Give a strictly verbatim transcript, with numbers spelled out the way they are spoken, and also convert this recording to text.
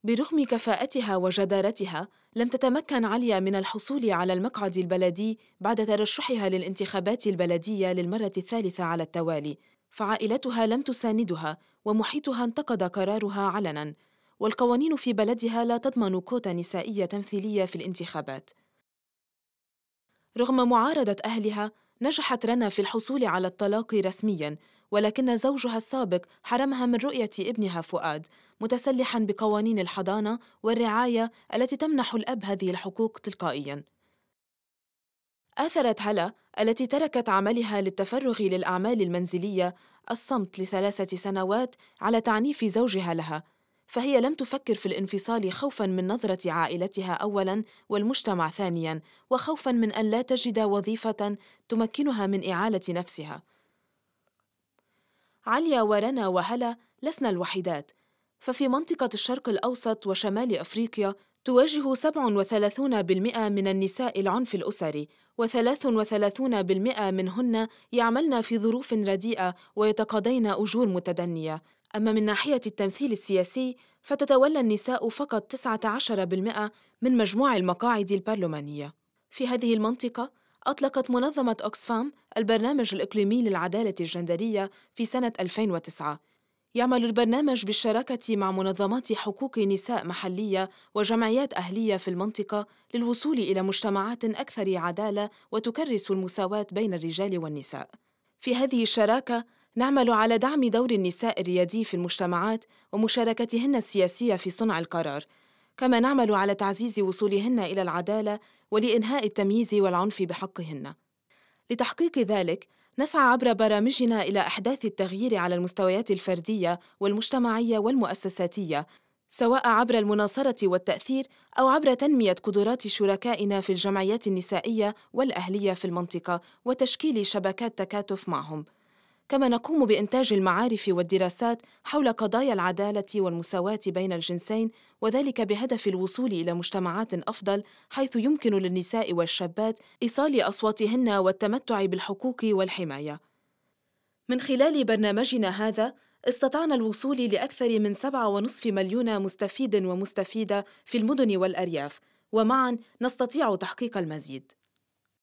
برغم كفاءتها وجدارتها، لم تتمكن عليا من الحصول على المقعد البلدي بعد ترشحها للانتخابات البلدية للمرة الثالثة على التوالي، فعائلتها لم تساندها ومحيطها انتقد قرارها علناً، والقوانين في بلدها لا تضمن كوتا نسائية تمثيلية في الانتخابات. رغم معارضة أهلها، نجحت رنا في الحصول على الطلاق رسمياً، ولكن زوجها السابق حرمها من رؤية ابنها فؤاد، متسلحاً بقوانين الحضانة والرعاية التي تمنح الأب هذه الحقوق تلقائياً. آثرت هلا التي تركت عملها للتفرغ للأعمال المنزلية الصمت لثلاثة سنوات على تعنيف زوجها لها، فهي لم تفكر في الانفصال خوفاً من نظرة عائلتها أولاً والمجتمع ثانياً، وخوفاً من أن لا تجد وظيفة تمكنها من إعالة نفسها. عليا ورنا وهلا لسنا الوحيدات، ففي منطقة الشرق الأوسط وشمال أفريقيا تواجه سبعة وثلاثون بالمئة من النساء العنف الأسري، وثلاث وثلاثون بالمئة منهن يعملن في ظروف رديئة ويتقاضين أجور متدنية. أما من ناحية التمثيل السياسي، فتتولى النساء فقط تسعة عشر بالمئة من مجموع المقاعد البرلمانية. في هذه المنطقة أطلقت منظمة أوكسفام البرنامج الإقليمي للعدالة الجندرية في سنة ألفين وتسعة. يعمل البرنامج بالشراكة مع منظمات حقوق نساء محلية وجمعيات أهلية في المنطقة للوصول إلى مجتمعات أكثر عدالة وتكرس المساواة بين الرجال والنساء. في هذه الشراكة نعمل على دعم دور النساء الريادي في المجتمعات ومشاركتهن السياسية في صنع القرار، كما نعمل على تعزيز وصولهن إلى العدالة ولإنهاء التمييز والعنف بحقهن. لتحقيق ذلك، نسعى عبر برامجنا إلى إحداث التغيير على المستويات الفردية والمجتمعية والمؤسساتية، سواء عبر المناصرة والتأثير أو عبر تنمية قدرات شركائنا في الجمعيات النسائية والأهلية في المنطقة وتشكيل شبكات تكاتف معهم. كما نقوم بإنتاج المعارف والدراسات حول قضايا العدالة والمساواة بين الجنسين، وذلك بهدف الوصول إلى مجتمعات أفضل حيث يمكن للنساء والشابات إيصال أصواتهن والتمتع بالحقوق والحماية. من خلال برنامجنا هذا استطعنا الوصول لأكثر من سبعة ونصف مليون مستفيد ومستفيدة في المدن والأرياف، ومعاً نستطيع تحقيق المزيد.